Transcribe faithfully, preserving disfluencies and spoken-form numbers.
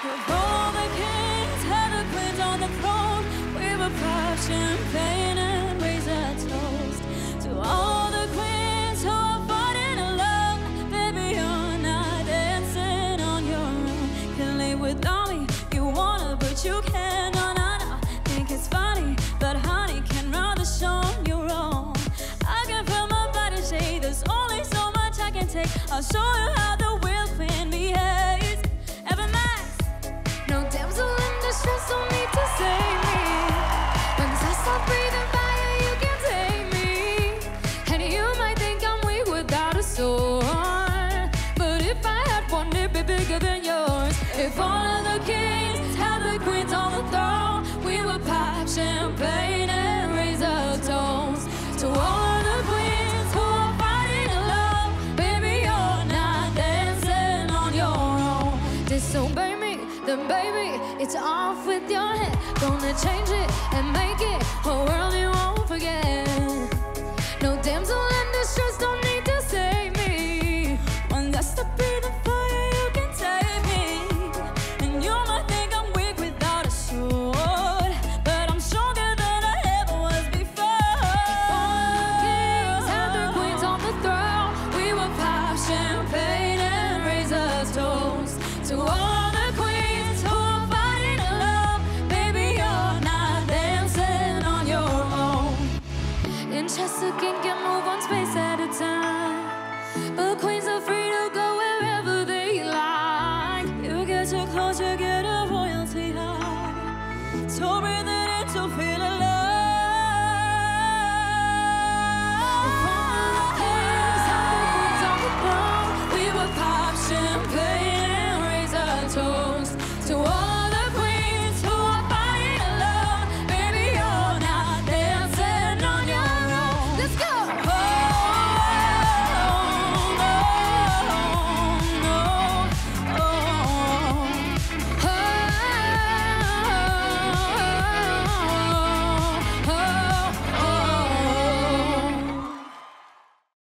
If all the kings had the queens on the throne, we would pop champagne and raise a toast to all the queens who are fighting alone. Baby, you're not dancing on your own. Can live without me, you wanna, but you can't. No, no, no. Think it's funny, but honey, can run the show on your own. I can feel my body shake. There's only so much I can take. I'll show you how the real queen behaves. Ever max? No damsel in distress, don't need to save me. Once I stop breathing fire, you can take me. And you might think I'm weak without a sword, but if I had one, it'd be bigger than yours. If all of the kings had the queens on the throne, we would pop champagne and raise a toast to all of the queens who are fighting alone. Baby, you're not dancing on your own. Disobey me, then baby, it's off with your head. Gonna change it and make it a world you won't forget. No damsel in distress, don't need to save me. When I stop breathing fire, you can take me. And you might think I'm weak without a sword, but I'm stronger than I ever was before. If all the kings had their queens on the throne, we would pop champagne and raise a toast to all the queens who are fighting alone. Baby, you're not dancing on your own. In chess, a king can move one space at a time, but queens are free to go wherever they like. You get too close, you get a royalty high. So breathe it in to feel alive. If all the kings had the queens on the throne, we would pop champagne and raise a toast to all